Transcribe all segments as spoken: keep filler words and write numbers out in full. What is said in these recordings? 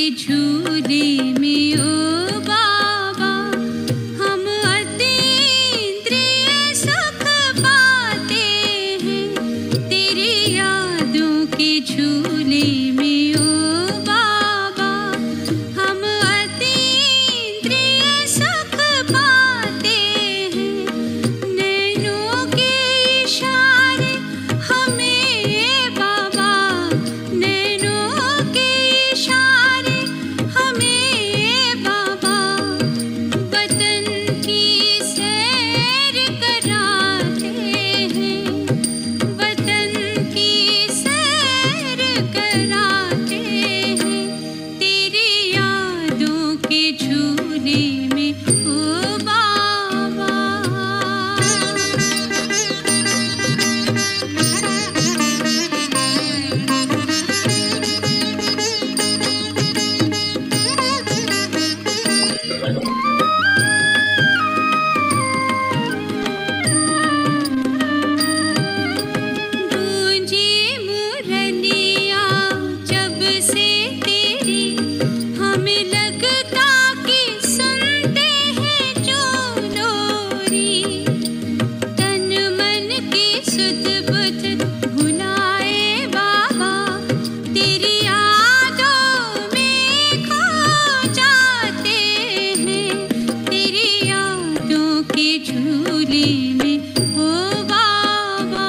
झूले में ओ बाबा हम अतीन्द्रिय सुख पाते हैं। तेरी यादों के झूले में ओ बाबा हम अतीन्द्रिय सुख पाते हैं। नैनों के इशारे हमें बाबा, नैनों के इशारे हमें बाबा वतन की सैर कराते हैं। वतन की सैर कराते हैं। तेरी यादों के झूले में ओ बाबा। गूंजी मुरलिया जब से तेरी हमें लगता कि सुनते हैं जो लोरी। तन मन की सुध बुध भुलाए बाबा तेरी यादों में खो जाते हैं। तेरी यादों के झूले में ओ बाबा।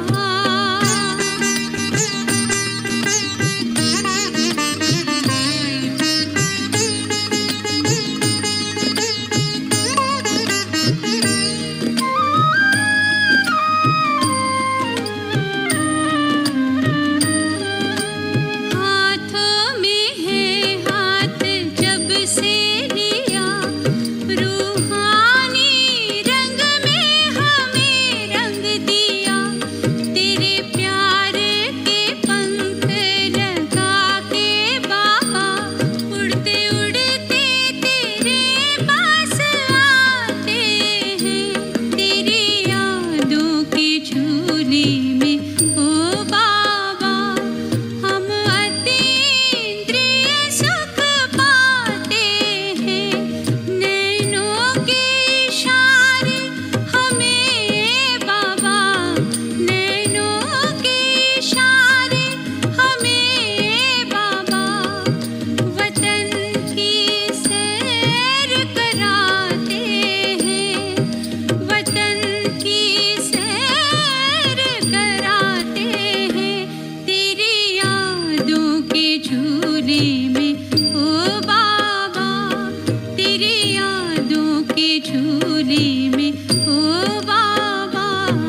हाथों में है हाथ जब से लिया, रूहानी रंग में हमें रंग दिया। तेरे प्यार के पंख लगा के बाबा उड़ते उड़ते तेरे पास आते हैं। तेरी यादों के झूले में ओ बाबा हम अतीन्द्रिय सुख पाते हैं। नैनों के इशारे हमें बाबा, नैनों के इशारे हमें बाबा वतन की सैर कराते हैं। वतन की सैर कराते हैं। तेरी यादों के झूले में ओ बाबा। तेरी यादों के झूले में ओ बाबा।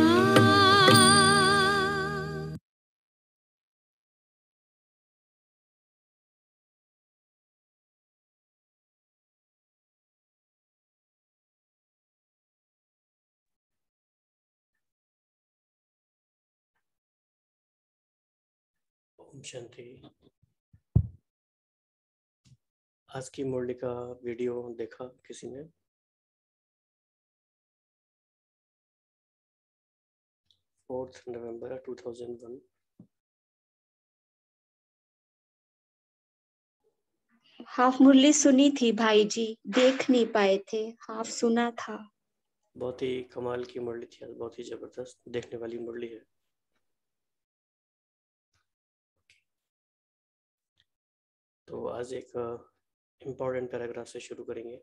ओम शांति। आज की मुरली का वीडियो देखा किसी ने? Fourth November two thousand one. Half murli सुनी थी भाई जी, देख नहीं पाए थे, हाफ सुना था। बहुत ही कमाल की मुरली थी आज, बहुत ही जबरदस्त देखने वाली मुरली है। तो आज एक इम्पोर्टेंट पैराग्राफ से शुरू करेंगे।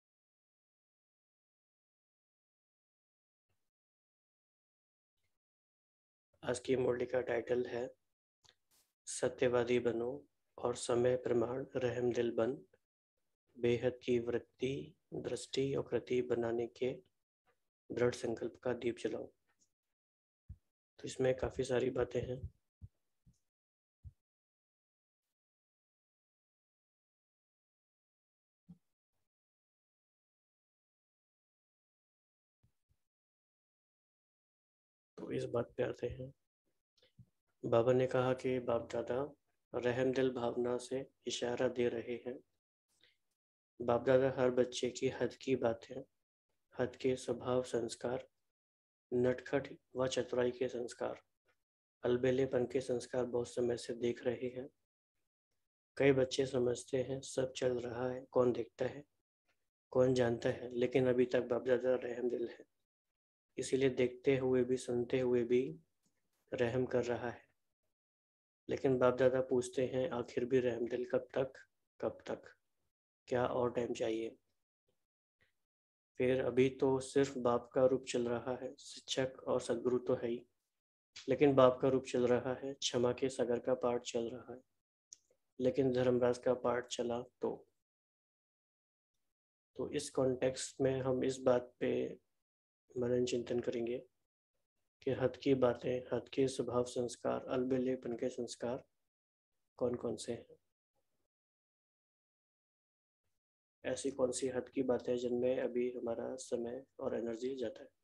आज की मुरली का टाइटल है सत्यवादी बनो और समय प्रमाण रहम दिल बन, बेहद की वृत्ति दृष्टि और कृति बनाने के दृढ़ संकल्प का दीप जलाओ। तो इसमें काफ़ी सारी बातें हैं। तो इस बात पे आते हैं। बाबा ने कहा कि बाप दादा रहम दिल भावना से इशारा दे रहे हैं। बाप दादा हर बच्चे की हद की बातें, हद के स्वभाव संस्कार, नटखट व चतुराई के संस्कार, अलबेलेपन के संस्कार बहुत समय से देख रहे हैं। कई बच्चे समझते हैं सब चल रहा है, कौन देखता है, कौन जानता है, लेकिन अभी तक बाप दादा रहम दिल है, इसीलिए देखते हुए भी सुनते हुए भी रहम कर रहा है। लेकिन बाप दादा पूछते हैं आखिर भी रहम दिल कब तक, कब तक, क्या और टाइम चाहिए? फिर अभी तो सिर्फ बाप का रूप चल रहा है, शिक्षक और सदगुरु तो है ही, लेकिन बाप का रूप चल रहा है, क्षमा के सागर का पाठ चल रहा है, लेकिन धर्मराज का पाठ चला तो तो इस कॉन्टेक्स्ट में हम इस बात पे मनन चिंतन करेंगे कि हद की बातें, हद के स्वभाव संस्कार, अलबेलेपन के संस्कार कौन कौन से हैं। ऐसी कौन सी हद की बातें जिनमें अभी हमारा समय और एनर्जी जाता है।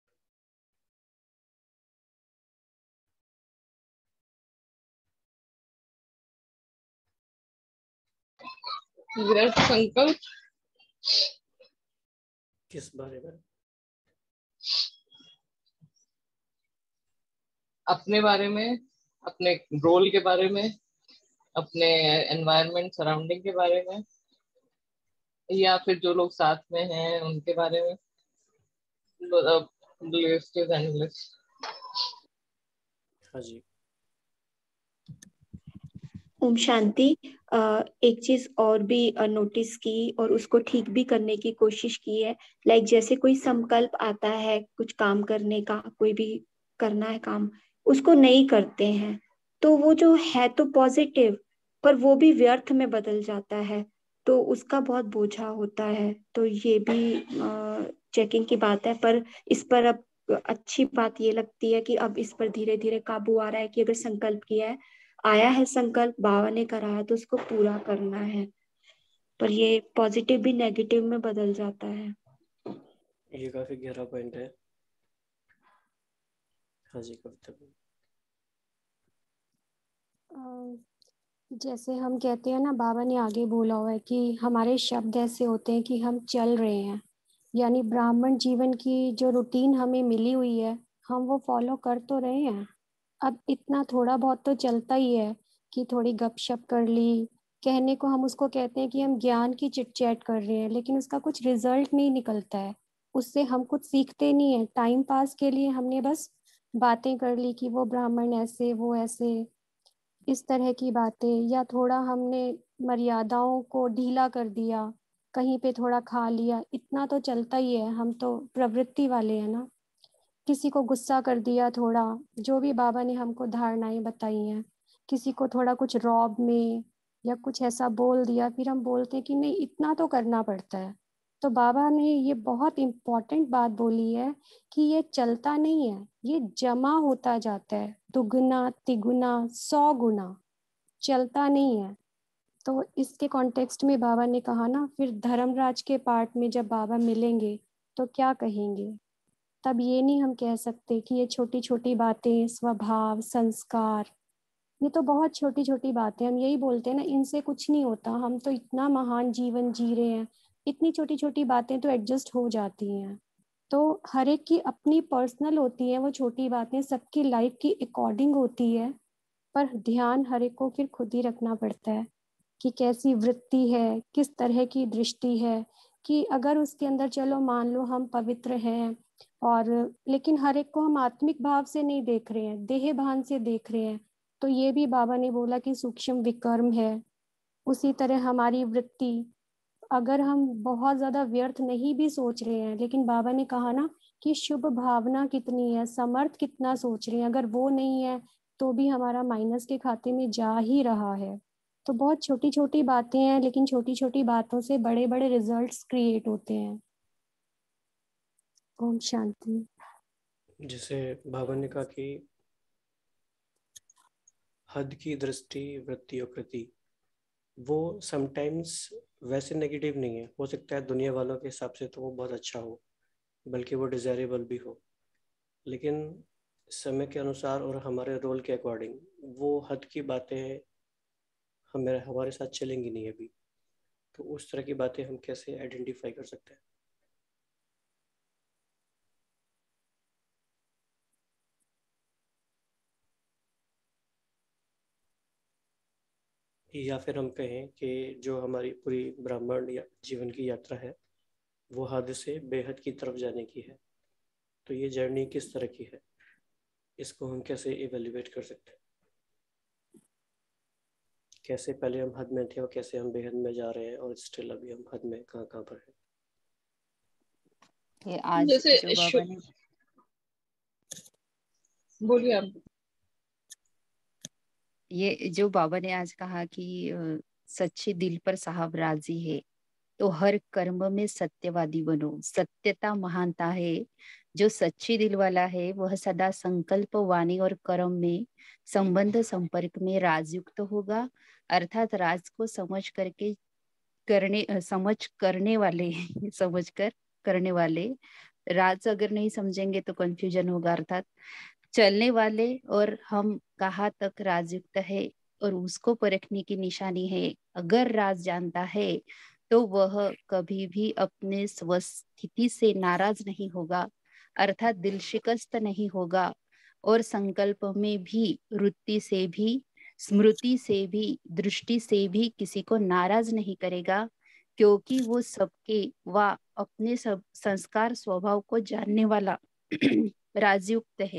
व्यर्थ संकल्प किस बारे में? अपने बारे में, अपने रोल के बारे में, अपने एनवायरनमेंट सराउंडिंग के बारे में, या फिर जो लोग साथ में हैं उनके बारे में। List is endless. हाँ जी। ओम शांति। अ, एक चीज और भी नोटिस की और उसको ठीक भी करने की कोशिश की है। लाइक जैसे कोई संकल्प आता है कुछ काम करने का, कोई भी करना है काम, उसको नहीं करते हैं तो वो जो है तो पॉजिटिव, पर वो भी व्यर्थ में बदल जाता है, तो उसका बहुत बोझा होता है। तो ये भी चेकिंग की बात है। पर इस पर अब अच्छी बात ये लगती है कि अब इस पर धीरे धीरे काबू आ रहा है कि अगर संकल्प किया है, आया है संकल्प, बाबा ने करा है, तो उसको पूरा करना है। पर ये पॉजिटिव भी नेगेटिव में बदल जाता है। ये काफी गहरा पॉइंट है। हाँ जी कविता। जैसे हम कहते हैं ना, बाबा ने आगे बोला हुआ है कि हमारे शब्द ऐसे होते हैं कि हम चल रहे हैं, यानी ब्राह्मण जीवन की जो रूटीन हमें मिली हुई है हम वो फॉलो कर तो रहे हैं। अब इतना थोड़ा बहुत तो चलता ही है कि थोड़ी गपशप कर ली, कहने को हम उसको कहते हैं कि हम ज्ञान की चिट चैट कर रहे हैं, लेकिन उसका कुछ रिजल्ट नहीं निकलता है, उससे हम कुछ सीखते नहीं है। टाइम पास के लिए हमने बस बातें कर ली कि वो ब्राह्मण ऐसे, वो ऐसे, इस तरह की बातें, या थोड़ा हमने मर्यादाओं को ढीला कर दिया, कहीं पे थोड़ा खा लिया, इतना तो चलता ही है। हम तो प्रवृत्ति वाले हैं ना। किसी को गुस्सा कर दिया थोड़ा, जो भी बाबा ने हमको धारणाएं बताई हैं, किसी को थोड़ा कुछ रौब में या कुछ ऐसा बोल दिया, फिर हम बोलते हैं कि नहीं इतना तो करना पड़ता है। तो बाबा ने ये बहुत इम्पोर्टेंट बात बोली है कि ये चलता नहीं है, ये जमा होता जाता है, दुगुना तिगुना सौ गुना, चलता नहीं है। तो इसके कॉन्टेक्स्ट में बाबा ने कहा ना, फिर धर्मराज के पार्ट में जब बाबा मिलेंगे तो क्या कहेंगे। तब ये नहीं हम कह सकते कि ये छोटी छोटी बातें, स्वभाव संस्कार, ये तो बहुत छोटी छोटी बातें, हम यही बोलते हैं ना इनसे कुछ नहीं होता, हम तो इतना महान जीवन जी रहे हैं, इतनी छोटी छोटी बातें तो एडजस्ट हो जाती हैं। तो हर एक की अपनी पर्सनल होती है वो छोटी बातें, सबकी लाइफ की अकॉर्डिंग होती है, पर ध्यान हर एक को फिर खुद ही रखना पड़ता है कि कैसी वृत्ति है, किस तरह की दृष्टि है। कि अगर उसके अंदर चलो मान लो हम पवित्र हैं, और लेकिन हर एक को हम आत्मिक भाव से नहीं देख रहे हैं, देह भान से देख रहे हैं, तो ये भी बाबा ने बोला कि सूक्ष्म विकर्म है। उसी तरह हमारी वृत्ति, अगर हम बहुत ज्यादा व्यर्थ नहीं भी सोच रहे हैं, लेकिन बाबा ने कहा ना कि शुभ भावना कितनी है, समर्थ कितना सोच रहे हैं, अगर वो नहीं है तो भी हमारा माइनस के खाते में जा ही रहा है। तो बहुत छोटी छोटी बातें हैं, लेकिन छोटी छोटी बातों से बड़े बड़े रिजल्ट्स क्रिएट होते हैं। ओम शांति। जैसे बाबा ने कहा कि हद की दृष्टि, वृत्ति और कृति, वो समटाइम्स वैसे नेगेटिव नहीं है। हो सकता है दुनिया वालों के हिसाब से तो वो बहुत अच्छा हो, बल्कि वो डिजायरेबल भी हो, लेकिन समय के अनुसार और हमारे रोल के अकॉर्डिंग वो हद की बातें हमें हमारे साथ चलेंगी नहीं अभी। तो उस तरह की बातें हम कैसे आइडेंटिफाई कर सकते हैं? या फिर हम कहें कि जो हमारी पूरी ब्राह्मण या जीवन की यात्रा है वो हद से बेहद की तरफ जाने की है। तो ये जर्नी किस तरह की है, इसको हम कैसे इवेल्युएट कर सकते हैं? कैसे पहले हम हद में थे और कैसे हम बेहद में जा रहे हैं, और स्टिल अभी हम हद में कहाँ कहाँ पर हैं? ये आज जैसे जो बाबा ने बोलिए आप। ये जो बाबा ने आज कहा कि अ, सच्चे दिल पर साहब राजी है, तो हर कर्म में सत्यवादी बनो। सत्यता महानता है। जो सच्चे दिल वाला है वह सदा संकल्प, वाणी और कर्म में संबंध संपर्क में राजयुक्त होगा। अर्थात राज को समझ करके करने अ, समझ करने वाले समझ कर करने वाले। राज अगर नहीं समझेंगे तो कंफ्यूजन होगा। अर्थात चलने वाले, और हम कहाँ तक राजयुक्त है और उसको परखने की निशानी है। अगर राज जानता है तो वह कभी भी अपने स्वस्थिति से नाराज नहीं होगा, अर्थात दिल शिकस्त नहीं होगा, और संकल्प में भी, वृत्ति से भी, स्मृति से भी, दृष्टि से भी किसी को नाराज नहीं करेगा, क्योंकि वो सबके व अपने सब संस्कार स्वभाव को जानने वाला राजयुक्त है।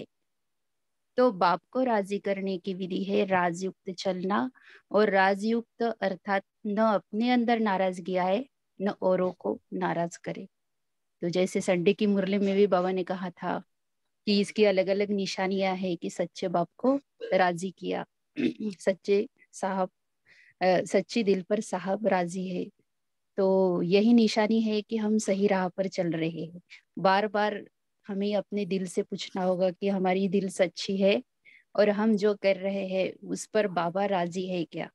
तो बाप को राजी करने की विधि है राजयुक्त चलना। और राजयुक्त अर्थात न अपने अंदर नाराजगी आए, न औरों को नाराज करे। तो जैसे संडे की मुरली में भी बाबा ने कहा था कि इसकी अलग अलग निशानियां हैं कि सच्चे बाप को राजी किया। सच्चे साहब अ, सच्ची दिल पर साहब राजी है। तो यही निशानी है कि हम सही राह पर चल रहे हैं। बार बार हमें अपने दिल से पूछना होगा कि हमारी दिल सच्ची है और हम जो कर रहे हैं उस पर बाबा राजी है क्या।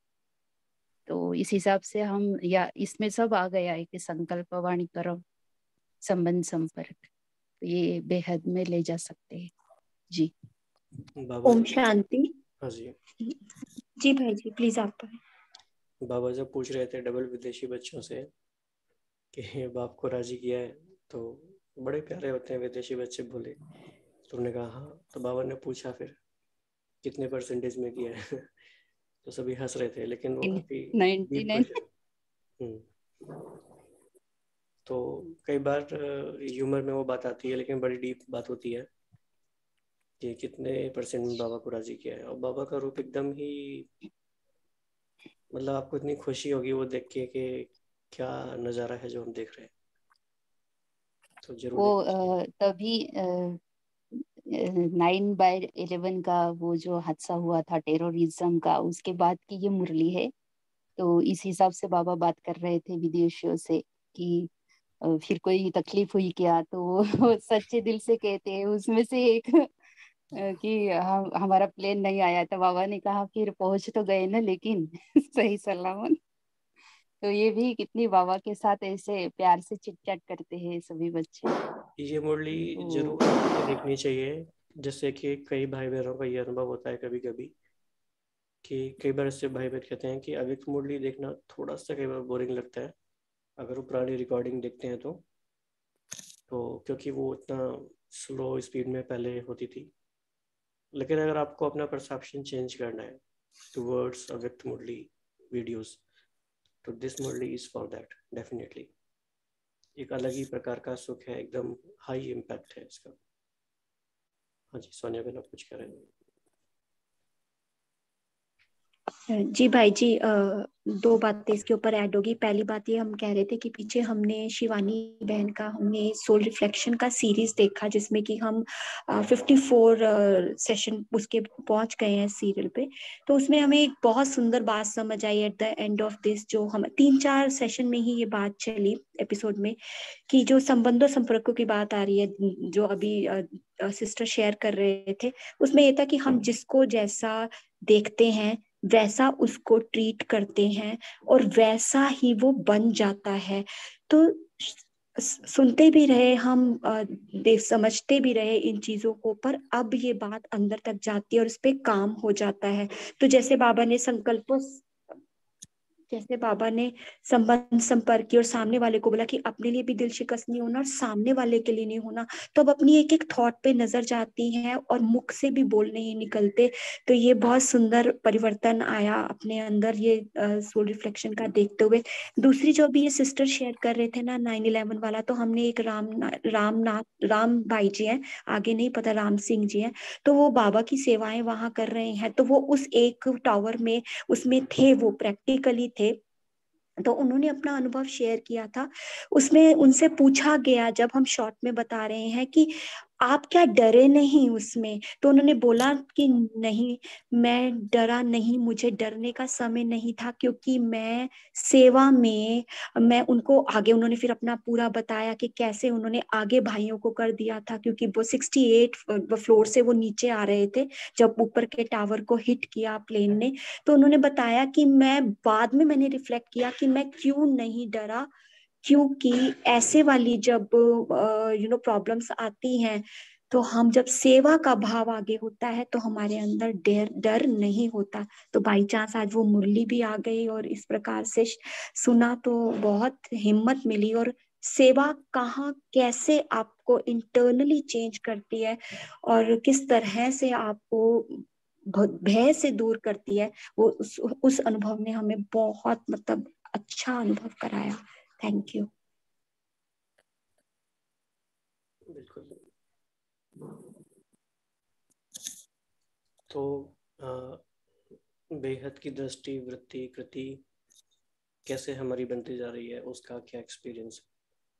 तो इस हिसाब से हम, या इसमें सब आ गया है कि संकल्प, वाणी, कर्म, संबंध, संपर्क, तो ये बेहद में ले जा सकते हैं। जी बाबा ओम जब शांति। हाँ जी जी भाई जी प्लीज आप। बाबा जब पूछ रहे थे डबल विदेशी बच्चों से कि बाप को राजी किया है, तो बड़े प्यारे होते हैं विदेशी बच्चे, बोले। तो उन्होंने कहा हाँ। तो बाबा ने पूछा फिर कितने परसेंटेज में किया है तो सभी हंस रहे थे, लेकिन वो काफी नाइन्टी डीप नाइन क्वेश्चन। तो कई बार ह्यूमर में वो बात आती है, लेकिन बड़ी डीप बात होती है कि कितने परसेंट में बाबा को राजी किया है। और बाबा का रूप एकदम ही, मतलब आपको इतनी खुशी होगी वो देख के कि क्या नज़ारा है जो हम देख रहे हैं। तो जरूर वो देखिए। अ, तभी नाइन बाय इलेवन का वो जो हादसा हुआ था टेररिज्म का, उसके बाद की ये मुरली है। तो इस हिसाब से बाबा बात कर रहे थे विदेशियों से कि अ, फिर कोई तकलीफ हुई क्या, तो वो सच्चे दिल से कहते हैं। उसमें से एक अ, कि हम हमारा प्लेन नहीं आया था। बाबा ने कहा फिर पहुंच तो गए ना, लेकिन सही सलामत। तो ये भी कितनी बाबा के साथ ऐसे प्यार से चिट चैट करते हैं सभी बच्चे। ये मुरली तो जरूर देखनी चाहिए। जैसे कि कई भाई बहनों का ये अनुभव होता है कभी कभी कि कई बार ऐसे भाई बहन कहते हैं कि अभी तो मुरली देखना थोड़ा सा कई बार बोरिंग लगता है अगर वो पुरानी रिकॉर्डिंग देखते हैं तो तो क्योंकि वो इतना स्लो स्पीड में पहले होती थी। लेकिन अगर आपको अपना परसेप्शन चेंज करना है टुवर्ड्स अव्यक्त मुरली वीडियोस, तो this murli is for that definitely. एक अलग ही प्रकार का सुख है, एकदम हाई इम्पैक्ट है इसका। हाँ जी सोनिया बहन, आप कुछ कह रहे हैं? जी भाई जी, दो बातें इसके ऊपर ऐड होगी। पहली बात ये, हम कह रहे थे कि पीछे हमने शिवानी बहन का, हमने सोल रिफ्लेक्शन का सीरीज देखा जिसमें कि हम फिफ्टी फोर सेशन उसके पहुंच गए हैं सीरियल पे। तो उसमें हमें एक बहुत सुंदर बात समझ आई at the end of this, जो हम तीन चार सेशन में ही ये बात चली एपिसोड में, कि जो संबंधों संपर्कों की बात आ रही है जो अभी सिस्टर शेयर कर रहे थे, उसमें ये था कि हम जिसको जैसा देखते हैं वैसा उसको ट्रीट करते हैं और वैसा ही वो बन जाता है। तो सुनते भी रहे हम, देख समझते भी रहे इन चीजों को, पर अब ये बात अंदर तक जाती है और इस पे काम हो जाता है। तो जैसे बाबा ने संकल्पों जैसे बाबा ने संबंध संपर्क की और सामने वाले को बोला कि अपने लिए भी दिल शिकस्त नहीं होना और सामने वाले के लिए नहीं होना, तो अब अपनी एक एक थॉट पे नजर जाती हैं और मुख से भी बोल नहीं निकलते। तो ये बहुत सुंदर परिवर्तन आया अपने अंदर ये सोल रिफ्लेक्शन का देखते हुए। दूसरी जो भी ये सिस्टर शेयर कर रहे थे ना नाइन इलेवन वाला, तो हमने एक राम रामनाथ राम भाई जी हैं, आगे नहीं पता राम सिंह जी हैं, तो वो बाबा की सेवाएं वहां कर रहे हैं। तो वो उस एक टावर में उसमें थे, वो प्रैक्टिकली थे। तो उन्होंने अपना अनुभव शेयर किया था। उसमें उनसे पूछा गया, जब हम शॉर्ट में बता रहे हैं कि आप क्या डरे नहीं उसमें, तो उन्होंने बोला कि नहीं, मैं डरा नहीं, मुझे डरने का समय नहीं था, क्योंकि मैं सेवा में, मैं उनको आगे, उन्होंने फिर अपना पूरा बताया कि कैसे उन्होंने आगे भाइयों को कर दिया था, क्योंकि वो सिक्सटी एट फ्लोर से वो नीचे आ रहे थे जब ऊपर के टावर को हिट किया प्लेन ने। तो उन्होंने बताया कि मैं बाद में मैंने रिफ्लेक्ट किया कि मैं क्यों नहीं डरा, क्योंकि ऐसे वाली जब यू नो प्रॉब्लम्स आती हैं, तो हम जब सेवा का भाव आगे होता है तो हमारे अंदर डर डर नहीं होता। तो बाई चांस आज वो मुरली भी आ गई और इस प्रकार से सुना तो बहुत हिम्मत मिली। और सेवा कहाँ कैसे आपको इंटरनली चेंज करती है और किस तरह से आपको भय से दूर करती है, वो उस, उस अनुभव ने हमें बहुत मतलब अच्छा अनुभव कराया। Thank you. बिल्कुल। तो आ, बेहद की दृष्टि, वृत्ति, कृति कैसे हमारी बनती जा रही है, उसका क्या एक्सपीरियंस है?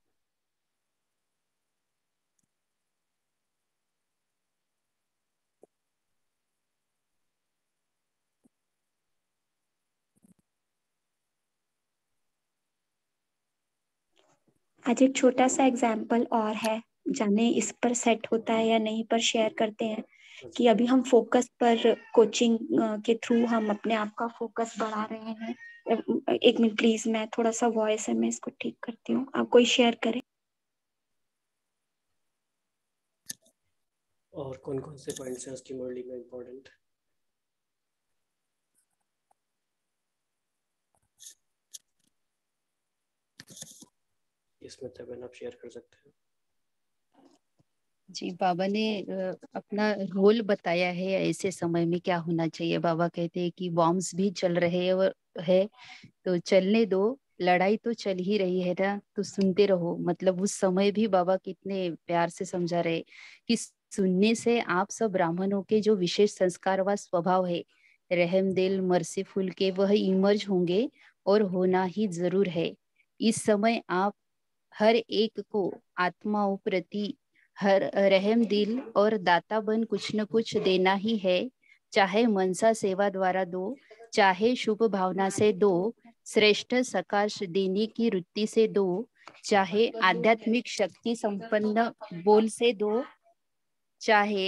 आज एक छोटा सा एग्जाम्पल और है, जाने इस पर सेट होता है या नहीं, पर शेयर करते हैं कि अभी हम फोकस पर कोचिंग के थ्रू हम अपने आप का फोकस बढ़ा रहे हैं। एक मिनट प्लीज, मैं थोड़ा सा वॉइस है, मैं इसको ठीक करती हूँ, आप कोई शेयर करें। और कौन कौन से पॉइंट्स हैं उसकी मुरली में इम्पोर्टेंट? इसमें तब आप शेयर कर सकते हैं। जी, बाबा ने अपना रोल बताया है ऐसे समय में क्या होना चाहिए। बाबा कहते हैं कि बॉम्ब्स भी चल रहे है तो चलने दो, लड़ाई तो चल ही रही है ना, तो सुनते रहो। मतलब उस समय भी बाबा कितने प्यार से समझा रहे कि सुनने से आप सब ब्राह्मणों के जो विशेष संस्कार व स्वभाव है, रहम दिल, मर्सीफुल के, वह इमर्ज होंगे और होना ही जरूर है। इस समय आप हर एक को आत्माओं प्रति हर रहम दिल और दाता बन कुछ न कुछ देना ही है। चाहे मनसा सेवा द्वारा दो, चाहे शुभ भावना से दो, श्रेष्ठ सकाश देने की वृत्ति से दो, चाहे आध्यात्मिक शक्ति संपन्न बोल से दो, चाहे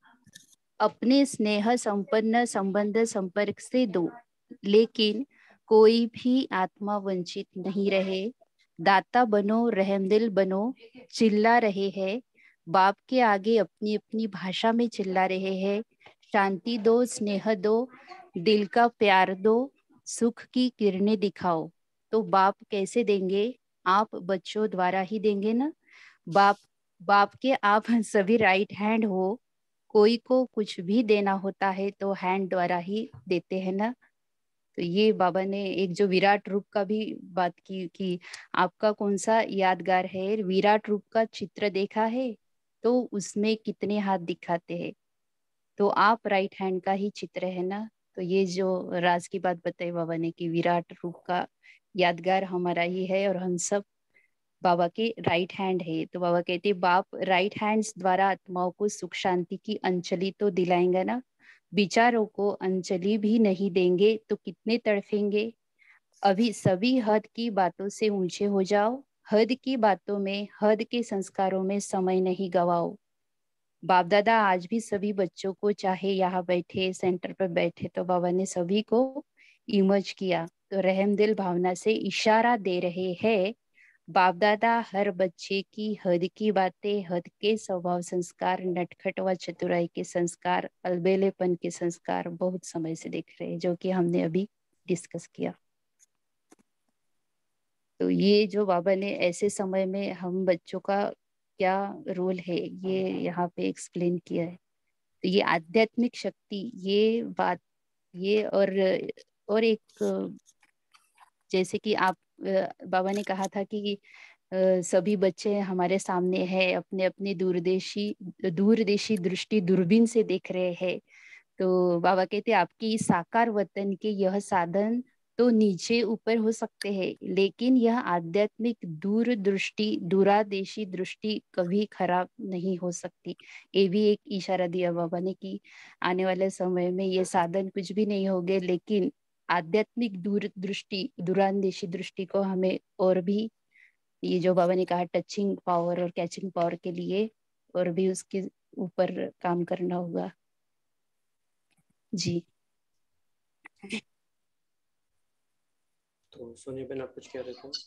अपने स्नेह संपन्न संबंध संपर्क से दो, लेकिन कोई भी आत्मा वंचित नहीं रहे। दाता बनो, रहमदिल बनो। चिल्ला रहे हैं बाप के आगे, अपनी अपनी भाषा में चिल्ला रहे हैं। शांति दो, स्नेह दो, दिल का प्यार दो, सुख की किरणें दिखाओ। तो बाप कैसे देंगे? आप बच्चों द्वारा ही देंगे ना। बाप बाप के आप सभी राइट हैंड हो। कोई को कुछ भी देना होता है तो हैंड द्वारा ही देते हैं ना। तो ये बाबा ने एक जो विराट रूप का भी बात की कि आपका कौन सा यादगार है, विराट रूप का चित्र देखा है तो उसमें कितने हाथ दिखाते हैं, तो आप राइट हैंड का ही चित्र है ना। तो ये जो राज की बात बताई बाबा ने कि विराट रूप का यादगार हमारा ही है और हम सब बाबा के राइट हैंड है। तो बाबा कहते बाप राइट हैंड्स द्वारा आत्माओं को सुख शांति की अंजलि तो दिलाएंगे ना। विचारों को अंजलि भी नहीं देंगे तो कितने तड़फेंगे। अभी सभी हद की बातों से ऊंचे हो जाओ। हद की बातों में, हद के संस्कारों में समय नहीं गवाओ। बाप दादा आज भी सभी बच्चों को, चाहे यहाँ बैठे सेंटर पर बैठे, तो बाबा ने सभी को इमर्ज किया। तो रहमदिल भावना से इशारा दे रहे हैं बाप दादा हर बच्चे की हद की बातें, हद के स्वभाव संस्कार, नटखट व चतुराई के संस्कार, अलबेलेपन के संस्कार बहुत समय से देख रहे हैं, जो कि हमने अभी डिस्कस किया। तो ये जो बाबा ने ऐसे समय में हम बच्चों का क्या रोल है ये यहाँ पे एक्सप्लेन किया है। तो ये आध्यात्मिक शक्ति, ये बात, ये और और एक जैसे कि आप बाबा ने कहा था कि सभी बच्चे हमारे सामने हैं, अपने अपने दूरदेशी दूरदेशी दृष्टि दूरबीन से देख रहे हैं। तो बाबा कहते आपकी इस साकार वतन के यह साधन तो नीचे ऊपर हो सकते हैं, लेकिन यह आध्यात्मिक दूर दृष्टि दूरादेशी दृष्टि कभी खराब नहीं हो सकती। ये भी एक इशारा दिया बाबा ने कि आने वाले समय में ये साधन कुछ भी नहीं होंगे, लेकिन आध्यात्मिक दूर दृष्टि दूरांदेशी दृष्टि को हमें और भी, ये जो बाबा ने कहा टचिंग पावर और कैचिंग पावर के लिए, और भी उसके ऊपर काम करना होगा। जी तो सोनिया बहन आप कुछ कह रहे थे?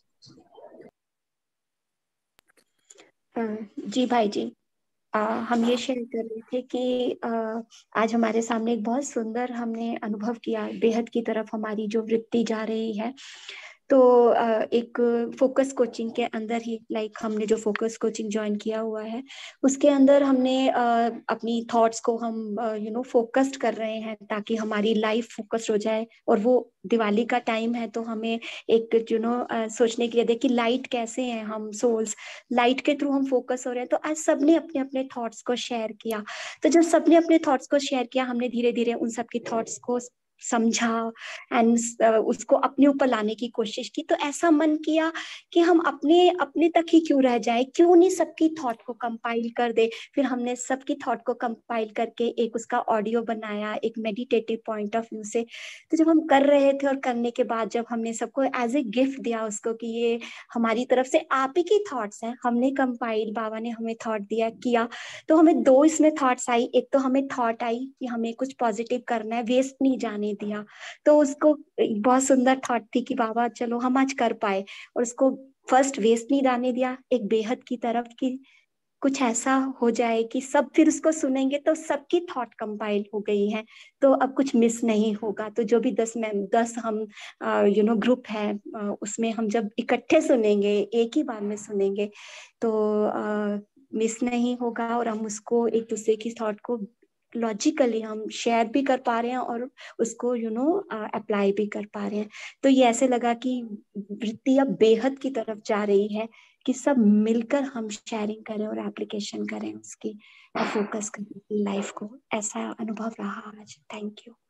जी भाई जी, आ, हम ये शेयर कर रहे थे कि आ, आज हमारे सामने एक बहुत सुंदर हमने अनुभव किया, बेहद की तरफ हमारी जो वृत्ति जा रही है। तो आ, एक फोकस कोचिंग के अंदर ही, लाइक हमने जो फोकस कोचिंग ज्वाइन किया हुआ है उसके अंदर हमने आ, अपनी थॉट्स को हम यू नो फोकस्ड कर रहे हैं ताकि हमारी लाइफ फोकस्ड हो जाए। और वो दिवाली का टाइम है तो हमें एक यू नो सोचने के लिए दे कि लाइट कैसे हैं हम सोल्स, लाइट के थ्रू हम फोकस हो रहे हैं। तो आज सबने अपने अपने थॉट्स को शेयर किया। तो जब सबने अपने थॉट्स को शेयर किया, हमने धीरे धीरे उन सबकी थॉट्स को समझा एंड उसको अपने ऊपर लाने की कोशिश की। तो ऐसा मन किया कि हम अपने अपने तक ही क्यों रह जाए, क्यों नहीं सबकी थॉट को कंपाइल कर दे। फिर हमने सबकी थॉट को कंपाइल करके एक उसका ऑडियो बनाया, एक मेडिटेटिव पॉइंट ऑफ व्यू से। तो जब हम कर रहे थे और करने के बाद जब हमने सबको एज ए गिफ्ट दिया उसको कि ये हमारी तरफ से आप ही की थॉट्स हैं, हमने कंपाइल, बाबा ने हमें थॉट दिया किया, तो हमें दो इसमें थॉट्स आई। एक तो हमें थॉट आई कि हमें कुछ पॉजिटिव करना है, वेस्ट नहीं जाने दिया। तो उसको बहुत सुंदर थॉट थी कि बाबा चलो हम आज कर पाए, और उसको फर्स्ट वेस्ट नहीं जाने दिया, एक बेहद की तरफ कि कुछ ऐसा हो जाए कि सब फिर उसको सुनेंगे तो सबकी थॉट कंपाइल हो गई है, तो अब कुछ मिस नहीं होगा। तो जो भी दस में दस हम यू नो ग्रुप है uh, उसमें हम जब इकट्ठे सुनेंगे, एक ही बार में सुनेंगे, तो मिस uh, नहीं होगा। और हम उसको एक दूसरे की थॉट को लॉजिकली हम शेयर भी कर पा रहे हैं और उसको यू नो अप्लाई भी कर पा रहे हैं। तो ये ऐसे लगा कि वृत्ति अब बेहद की तरफ जा रही है कि सब मिलकर हम शेयरिंग करें और एप्लीकेशन करें उसकी, और फोकस करें लाइफ को। ऐसा अनुभव रहा आज। Thank you.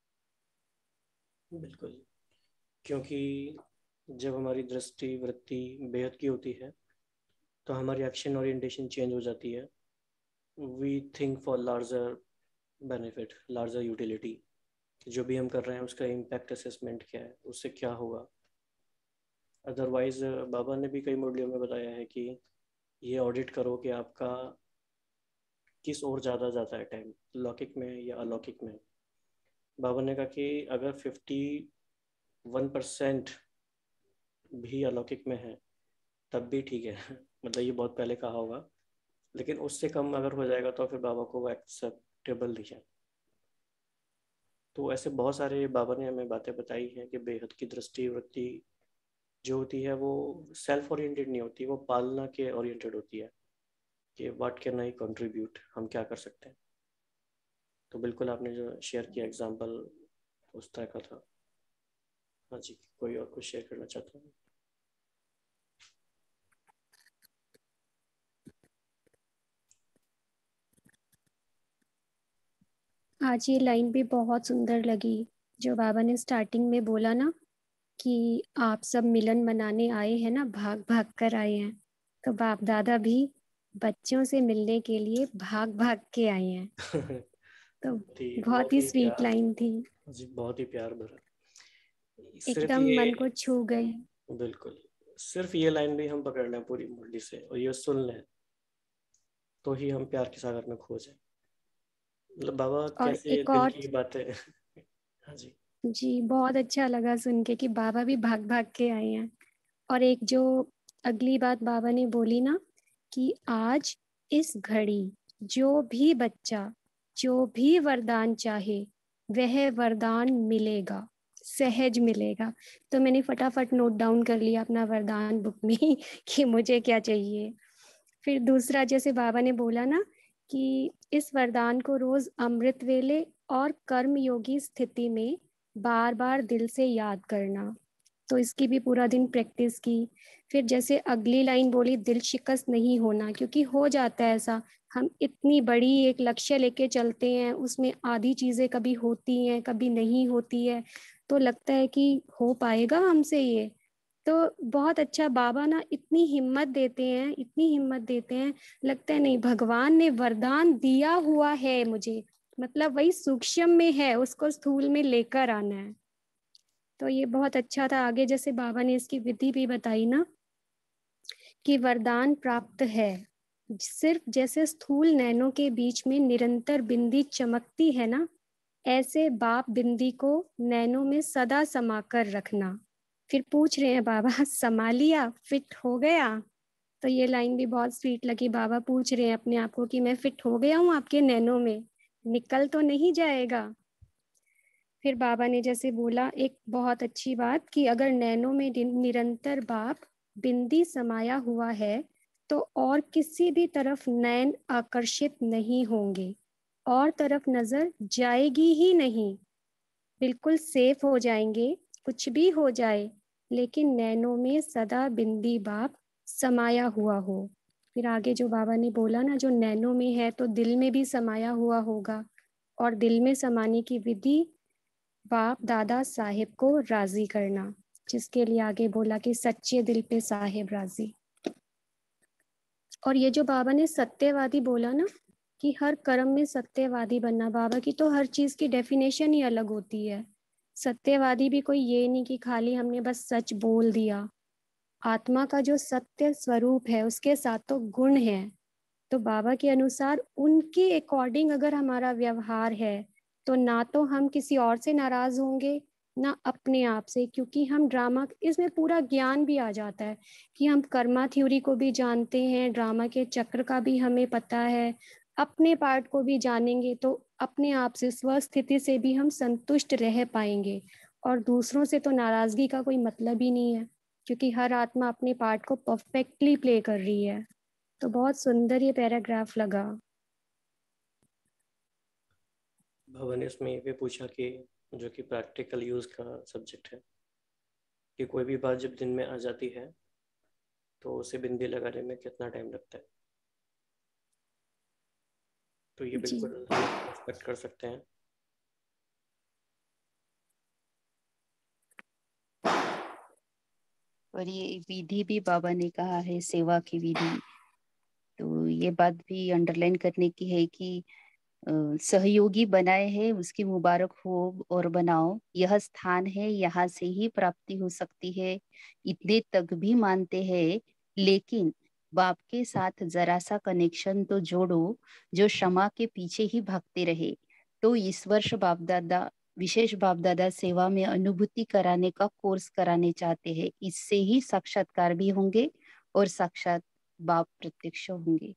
बिल्कुल, क्योंकि जब हमारी दृष्टि वृत्ति बेहद की होती है तो हमारी एक्शन ओरिएंटेशन चेंज हो जाती है। We think for larger benefit, larger utility. जो भी हम कर रहे हैं उसका इम्पैक्ट असेसमेंट क्या है, उससे क्या होगा। अदरवाइज बाबा ने भी कई मुरलियों में बताया है कि ये ऑडिट करो कि आपका किस ओर ज़्यादा जाता है टाइम, लौकिक में या अलौकिक में। बाबा ने कहा कि अगर फिफ्टी वन परसेंट भी अलौकिक में है तब भी ठीक है मतलब ये बहुत पहले कहा होगा, लेकिन उससे कम अगर हो जाएगा तो फिर बाबा को वो एक्सेप्टेबल नहीं है। तो ऐसे बहुत सारे बाबा ने हमें बातें बताई हैं कि बेहद की दृष्टि वृत्ति जो होती है वो सेल्फ ओरिएंटेड नहीं होती, वो पालना के ओरिएंटेड होती है कि व्हाट कैन आई कंट्रीब्यूट, हम क्या कर सकते हैं। तो बिल्कुल आपने जो शेयर किया एग्जांपल उस तरह का था। हाँ जी, कोई और कुछ शेयर करना चाहता हूँ? आज ये लाइन भी बहुत सुंदर लगी जो बाबा ने स्टार्टिंग में बोला ना कि आप सब मिलन मनाने आए हैं ना, भाग भाग कर आए हैं। तो बाप दादा भी बच्चों से मिलने के लिए भाग भाग के आए हैं। तो बहुत बहुत ही स्वीट लाइन थी, जी, बहुत ही प्यार भरा। सिर्फ एकदम ये मन को छू गई। बिल्कुल, सिर्फ ये लाइन भी हम पकड़ लें पूरी मुरली से और ये सुन लें तो ही हम प्यार के सागर में खो जाए। मतलब बाबा और कैसे एक दिल और की बातें हाँ जी जी, बहुत अच्छा लगा सुन के कि बाबा भी भाग भाग के आए हैं। और एक जो अगली बात बाबा ने बोली ना कि आज इस घड़ी जो भी बच्चा जो भी वरदान चाहे वह वरदान मिलेगा, सहज मिलेगा। तो मैंने फटाफट नोट डाउन कर लिया अपना वरदान बुक में कि मुझे क्या चाहिए। फिर दूसरा, जैसे बाबा ने बोला ना कि इस वरदान को रोज अमृत वेले और कर्म योगी स्थिति में बार बार दिल से याद करना, तो इसकी भी पूरा दिन प्रैक्टिस की। फिर जैसे अगली लाइन बोली, दिल शिकस्त नहीं होना, क्योंकि हो जाता है ऐसा, हम इतनी बड़ी एक लक्ष्य लेके चलते हैं, उसमें आधी चीजें कभी होती हैं कभी नहीं होती है, तो लगता है कि हो पाएगा हमसे ये। तो बहुत अच्छा, बाबा ना इतनी हिम्मत देते हैं, इतनी हिम्मत देते हैं, लगता है नहीं भगवान ने वरदान दिया हुआ है मुझे, मतलब वही सूक्ष्म में है, उसको स्थूल में लेकर आना है। तो ये बहुत अच्छा था। आगे जैसे बाबा ने इसकी विधि भी बताई ना कि वरदान प्राप्त है सिर्फ जैसे स्थूल नैनों के बीच में निरंतर बिंदी चमकती है ना, ऐसे बाप बिंदी को नैनों में सदा समाकर रखना। फिर पूछ रहे हैं बाबा, समा लिया, फिट हो गया? तो ये लाइन भी बहुत स्वीट लगी। बाबा पूछ रहे हैं अपने आप को कि मैं फिट हो गया हूँ आपके नैनों में, निकल तो नहीं जाएगा? फिर बाबा ने जैसे बोला एक बहुत अच्छी बात कि अगर नैनों में निरंतर बाप बिंदी समाया हुआ है तो और किसी भी तरफ नैन आकर्षित नहीं होंगे, और तरफ नजर जाएगी ही नहीं, बिल्कुल सेफ हो जाएंगे, कुछ भी हो जाए लेकिन नैनों में सदा बिंदी बाप समाया हुआ हो। फिर आगे जो बाबा ने बोला ना, जो नैनों में है तो दिल में भी समाया हुआ होगा, और दिल में समाने की विधि बाप दादा साहिब को राजी करना, जिसके लिए आगे बोला कि सच्चे दिल पे साहिब राजी। और ये जो बाबा ने सत्यवादी बोला ना कि हर कर्म में सत्यवादी बनना, बाबा की तो हर चीज की डेफिनेशन ही अलग होती है। सत्यवादी भी कोई ये नहीं कि खाली हमने बस सच बोल दिया, आत्मा का जो सत्य स्वरूप है उसके साथ तो गुण है, तो बाबा के अनुसार उनके अकॉर्डिंग अगर हमारा व्यवहार है तो ना तो हम किसी और से नाराज होंगे ना अपने आप से, क्योंकि हम ड्रामा, इसमें पूरा ज्ञान भी आ जाता है कि हम कर्मा थ्योरी को भी जानते हैं, ड्रामा के चक्र का भी हमें पता है, अपने पार्ट को भी जानेंगे तो अपने आप से स्वस्थिति से भी हम संतुष्ट रह पाएंगे, और दूसरों से तो नाराजगी का कोई मतलब ही नहीं है, क्योंकि हर आत्मा अपने पार्ट को परफेक्टली प्ले कर रही है। तो बहुत सुंदर ये पैराग्राफ लगा। भवन ने इसमें ये भी पूछा कि जो कि प्रैक्टिकल यूज का सब्जेक्ट है, कि कोई भी बात जब दिन में आ जाती है तो उसे बिंदी लगाने में कितना टाइम लगता है। तो ये बिल्कुल एक्सपेक्ट कर सकते हैं। और ये विधि भी बाबा ने कहा है, सेवा की विधि, तो ये बात भी अंडरलाइन करने की है कि सहयोगी बनाए हैं उसकी मुबारक हो और बनाओ, यह स्थान है यहाँ से ही प्राप्ति हो सकती है, इतने तक भी मानते हैं, लेकिन बाप के साथ जरा सा कनेक्शन तो जोड़ो जो क्षमा के पीछे ही भागते रहे। तो इस वर्ष बाप दादा विशेष बाप दादा सेवा में अनुभूति कराने का कोर्स कराने चाहते हैं, इससे ही साक्षात्कार भी होंगे और साक्षात बाप प्रत्यक्ष होंगे।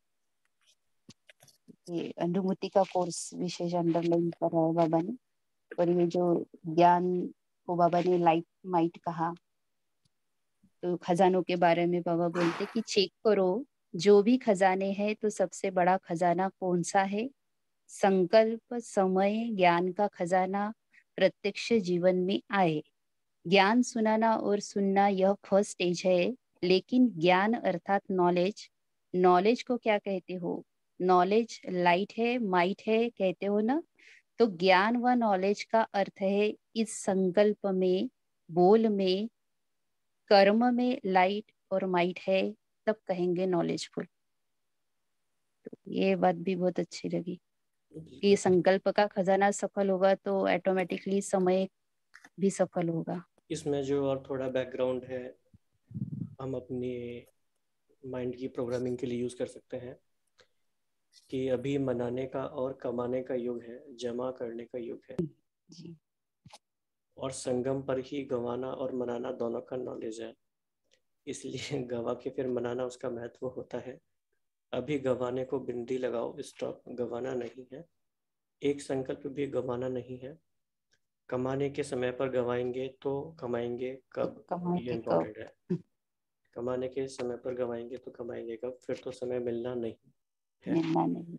ये अनुभूति का कोर्स विशेष अंडरलाइन कर रहा है बाबा ने। और ये जो ज्ञान को बाबा ने लाइट माइट कहा, तो खजानों के बारे में बाबा बोलते कि चेक करो जो भी खजाने हैं तो सबसे बड़ा खजाना कौन सा है, संकल्प समय ज्ञान का खजाना प्रत्यक्ष जीवन में आए। ज्ञान सुनाना और सुनना यह फर्स्ट स्टेज है, लेकिन ज्ञान अर्थात नॉलेज, नॉलेज को क्या कहते हो, नॉलेज लाइट है माइट है कहते हो ना, तो ज्ञान व नॉलेज का अर्थ है इस संकल्प में, बोल में, कर्म में लाइट और माइट है, तब कहेंगे नॉलेजफुल। तो ये बात भी बहुत अच्छी लगी कि संकल्प का खजाना सफल होगा तो ऑटोमेटिकली समय भी सफल होगा। इसमें जो और थोड़ा बैकग्राउंड है हम अपनी माइंड की प्रोग्रामिंग के लिए यूज कर सकते हैं कि अभी मनाने का और कमाने का युग है, जमा करने का युग है जी। और संगम पर ही गंवाना और मनाना दोनों का नॉलेज है, इसलिए गंवा के फिर मनाना उसका महत्व होता है। अभी गंवाने को बिंदी लगाओ, स्टॉप, गंवाना नहीं है, एक संकल्प भी गंवाना नहीं है। कमाने के समय पर गवाएंगे तो कमाएंगे कब, ये कमाएंगे कब? इम्पोर्टेंट है। कमाने के समय पर गवाएंगे तो कमाएंगे कब, फिर तो समय मिलना नहीं है। मिलना नहीं।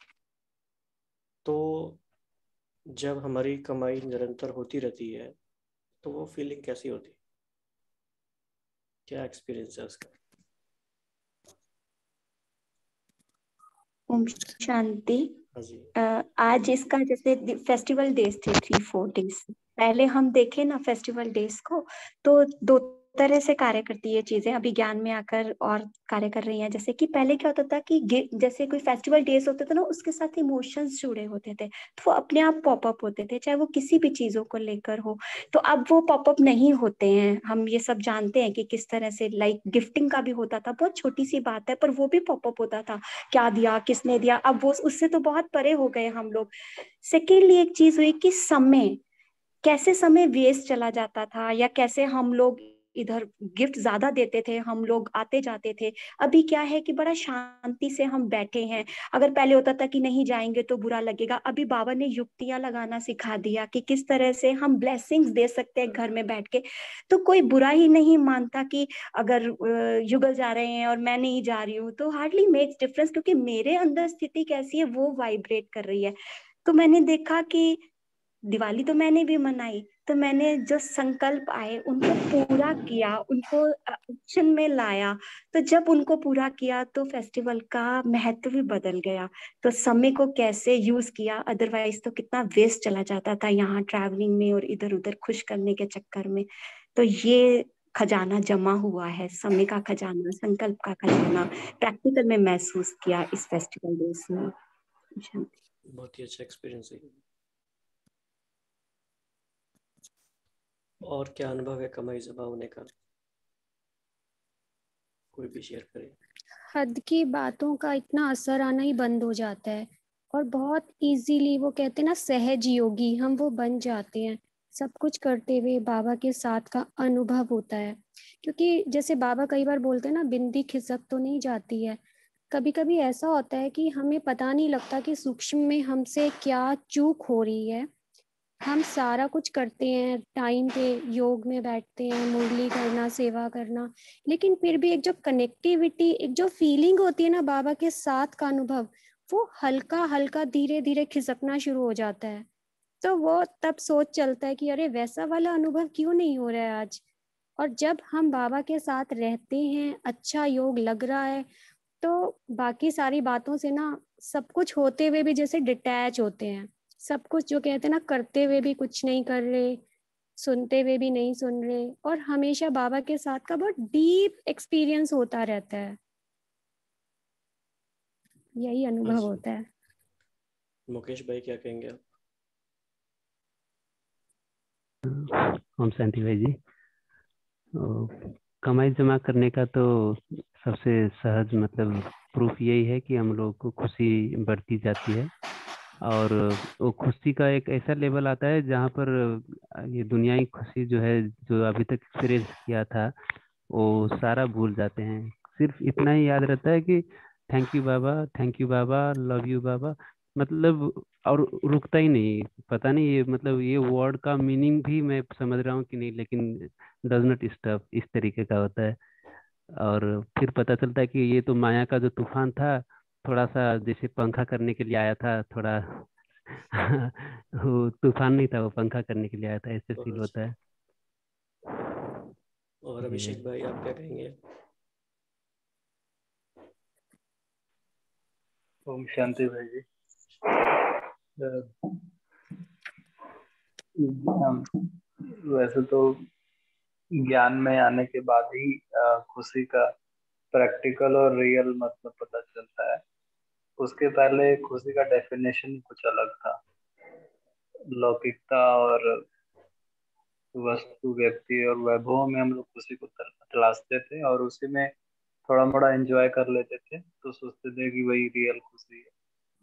तो जब हमारी कमाई निरंतर होती रहती है तो वो फीलिंग कैसी होती है, क्या एक्सपीरियंस है उसका? ओम शांति। हाँ जी। अ, आज इसका जैसे फेस्टिवल डेज थे थ्री फोर डेज पहले हम देखे ना फेस्टिवल डेज को, तो दो तरह से कार्य करती है चीजें अभी ज्ञान में आकर और कार्य कर रही हैं। जैसे कि पहले क्या होता था कि गे- जैसे कोई फेस्टिवल डेज होते थे ना, उसके साथ इमोशंस जुड़े होते थे, तो वो अपने आप पॉपअप होते थे, चाहे वो किसी भी चीजों को लेकर हो। तो अब वो पॉपअप नहीं होते हैं। हम ये सब जानते हैं कि किस तरह से, लाइक गिफ्टिंग का भी होता था, बहुत छोटी सी बात है पर वो भी पॉपअप होता था, क्या दिया किसने दिया। अब वो उससे तो बहुत परे हो गए हम लोग। सेकेंडली एक चीज हुई कि समय, कैसे समय वेस्ट चला जाता था, या कैसे हम लोग इधर गिफ्ट ज्यादा देते थे, हम लोग आते जाते थे। अभी क्या है कि बड़ा शांति से हम बैठे हैं। अगर पहले होता था कि नहीं जाएंगे तो बुरा लगेगा, अभी बाबा ने युक्तियां लगाना सिखा दिया कि किस तरह से हम ब्लेसिंग्स दे सकते हैं घर में बैठ के। तो कोई बुरा ही नहीं मानता कि अगर अ, युगल जा रहे हैं और मैं नहीं जा रही हूँ तो हार्डली मेक्स डिफरेंस, क्योंकि मेरे अंदर स्थिति कैसी है वो वाइब्रेट कर रही है। तो मैंने देखा कि दिवाली तो मैंने भी मनाई, तो मैंने जो संकल्प आए उनको पूरा किया, उनको एक्शन में लाया। तो जब उनको पूरा किया तो फेस्टिवल का महत्व भी बदल गया। तो समय को कैसे यूज किया, अदरवाइज तो कितना वेस्ट चला जाता था यहाँ ट्रैवलिंग में और इधर उधर खुश करने के चक्कर में। तो ये खजाना जमा हुआ है, समय का खजाना, संकल्प का खजाना प्रैक्टिकल में महसूस किया इस फेस्टिवल डेज में। बहुत ही अच्छा एक्सपीरियंस है। और क्या अनुभव है कमाई जमा होने का, कोई भी शेयर करे? हद की बातों का इतना असर आना ही बंद हो जाता है, और बहुत इजीली, वो कहते हैं ना सहज योगी, हम वो बन जाते हैं। सब कुछ करते हुए बाबा के साथ का अनुभव होता है। क्योंकि जैसे बाबा कई बार बोलते हैं ना, बिंदी खिसक तो नहीं जाती है। कभी कभी ऐसा होता है कि हमें पता नहीं लगता कि सूक्ष्म में हमसे क्या चूक हो रही है। हम सारा कुछ करते हैं टाइम पे, योग में बैठते हैं, मुरली करना, सेवा करना, लेकिन फिर भी एक जो कनेक्टिविटी, एक जो फीलिंग होती है ना बाबा के साथ का अनुभव, वो हल्का हल्का धीरे धीरे खिसकना शुरू हो जाता है। तो वो तब सोच चलता है कि अरे वैसा वाला अनुभव क्यों नहीं हो रहा है आज। और जब हम बाबा के साथ रहते हैं, अच्छा योग लग रहा है, तो बाकी सारी बातों से ना, सब कुछ होते हुए भी जैसे डिटैच होते हैं। सब कुछ जो कहते हैं ना, करते हुए भी कुछ नहीं कर रहे, सुनते हुए भी नहीं सुन रहे, और हमेशा बाबा के साथ का बहुत डीप एक्सपीरियंस होता रहता है। यही अनुभव अच्छा, होता है। मुकेश भाई क्या कहेंगे आप? ओम शांति भाई जी। कमाई जमा करने का तो सबसे सहज मतलब प्रूफ यही है कि हम लोग को खुशी बढ़ती जाती है, और वो खुशी का एक ऐसा लेवल आता है जहाँ पर ये दुनियाई खुशी जो है, जो अभी तक एक्सपीरियंस किया था, वो सारा भूल जाते हैं। सिर्फ इतना ही याद रहता है कि thank you Baba, thank you Baba, love you Baba, मतलब, और रुकता ही नहीं। पता नहीं ये मतलब ये वर्ड का मीनिंग भी मैं समझ रहा हूँ कि नहीं, लेकिन डज नॉट स्टॉप, इस तरीके का होता है। और फिर पता चलता है कि ये तो माया का जो तूफान था, थोड़ा सा जैसे पंखा करने के लिए आया था, थोड़ा वो तूफान नहीं था, वो पंखा करने के लिए आया था, ऐसे बहुत फील अच्छा। होता है। और जी अभिषेक भाई आप क्या कहेंगे? ओम शांति भाई जी। वैसे तो ज्ञान में आने के बाद ही खुशी का प्रैक्टिकल और रियल मतलब पता चलता है। उसके पहले खुशी का डेफिनेशन कुछ अलग था। लौकिकता और वस्तु, व्यक्ति और वैभव में हम लोग खुशी को तलाशते थे और उसी में थोड़ा मोड़ा एंजॉय कर लेते थे, तो सोचते थे कि वही रियल खुशी है।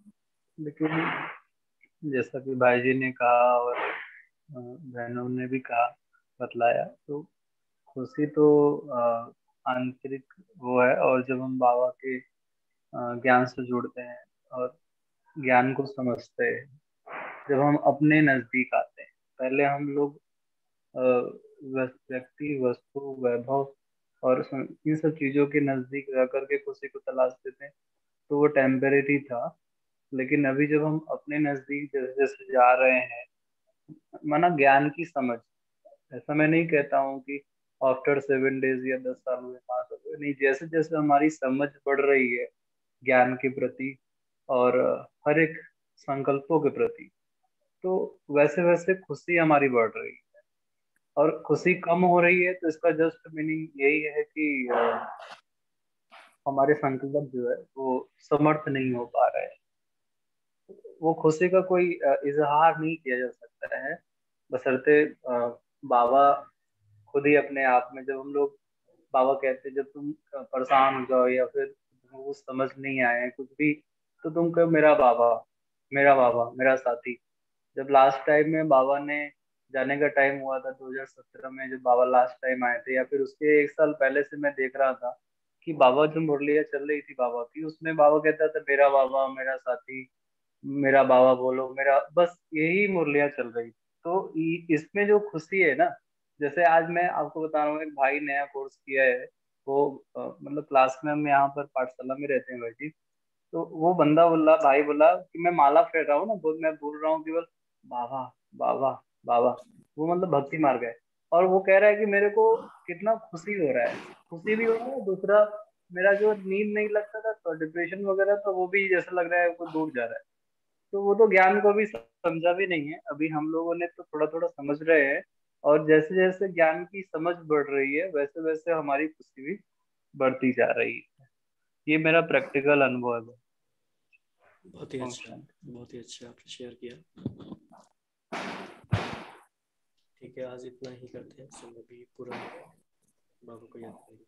लेकिन जैसा कि भाई जी ने कहा और बहनों ने भी कहा, बतलाया, तो खुशी तो आंतरिक वो है। और जब हम बाबा के ज्ञान से जुड़ते हैं और ज्ञान को समझते हैं, जब हम अपने नजदीक आते हैं, पहले हम लोग व्यक्ति, वस्तु, वैभव और इन सब चीजों के नजदीक रह करके खुशी को तलाशते थे, तो वो टेम्परेरी था। लेकिन अभी जब हम अपने नजदीक जैसे जैसे जा रहे हैं, माना ज्ञान की समझ, ऐसा मैं नहीं कहता हूँ कि आफ्टर सेवन डेज या दस साल हुए, पाँच साल हुए, नहीं, जैसे जैसे हमारी समझ बढ़ रही है ज्ञान के प्रति और हर एक संकल्पों के प्रति, तो वैसे वैसे खुशी हमारी बढ़ रही है। और खुशी कम हो रही है तो इसका जस्ट मीनिंग यही है कि हमारे संकल्प जो है वो समर्थ नहीं हो पा रहे हैं। वो खुशी का कोई इजहार नहीं किया जा सकता है, बशर्ते बाबा खुद ही अपने आप में, जब हम लोग, बाबा कहते हैं जब तुम परेशान हो जाओ या फिर तुमको समझ नहीं आए कुछ भी, तो तुम कहो मेरा बाबा, मेरा बाबा, मेरा साथी। जब लास्ट टाइम में बाबा ने जाने का टाइम हुआ था दो हज़ार सत्रह में, जब बाबा लास्ट टाइम आए थे, या फिर उसके एक साल पहले से मैं देख रहा था कि बाबा जो मुरलियाँ चल रही थी बाबा की, उसमें बाबा कहता था मेरा बाबा, मेरा साथी, मेरा बाबा बोलो, मेरा, बस यही मुरलियाँ चल रही थी। तो इसमें जो खुशी है ना, जैसे आज मैं आपको बता रहा हूँ, एक भाई नया कोर्स किया है, वो मतलब क्लास में हम यहाँ पर पाठशाला में रहते हैं भाई जी, तो वो बंदा बोला, भाई बोला कि मैं माला फेर रहा हूँ ना, बोल मैं बोल रहा हूँ केवल बाबा बाबा बाबा, वो मतलब भक्ति मार गए। और वो कह रहा है कि मेरे को कितना खुशी हो रहा है, खुशी भी हो रहा है, दूसरा मेरा जो नींद नहीं लगता था तो डिप्रेशन वगैरह, तो वो भी जैसा लग रहा है वो दूर जा रहा है। तो वो तो ज्ञान को भी समझा भी नहीं है, अभी हम लोगों ने तो थोड़ा थोड़ा समझ रहे हैं, और जैसे जैसे ज्ञान की समझ बढ़ रही है वैसे वैसे हमारी खुशी भी बढ़ती जा रही है। ये मेरा प्रैक्टिकल अनुभव है। बहुत ही अच्छा, बहुत ही अच्छा आपने शेयर किया। ठीक है, आज इतना ही करते हैं, समय भी पूरा हो गया, बाबा को याद करेंगे।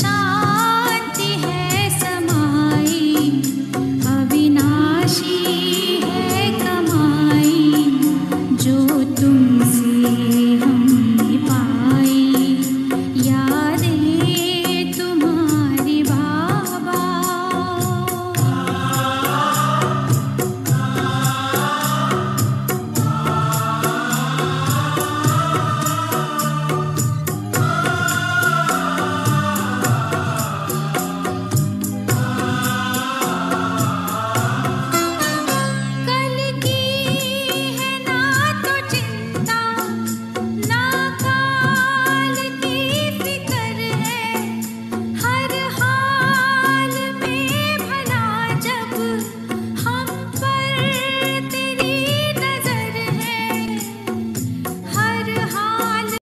अविनाशी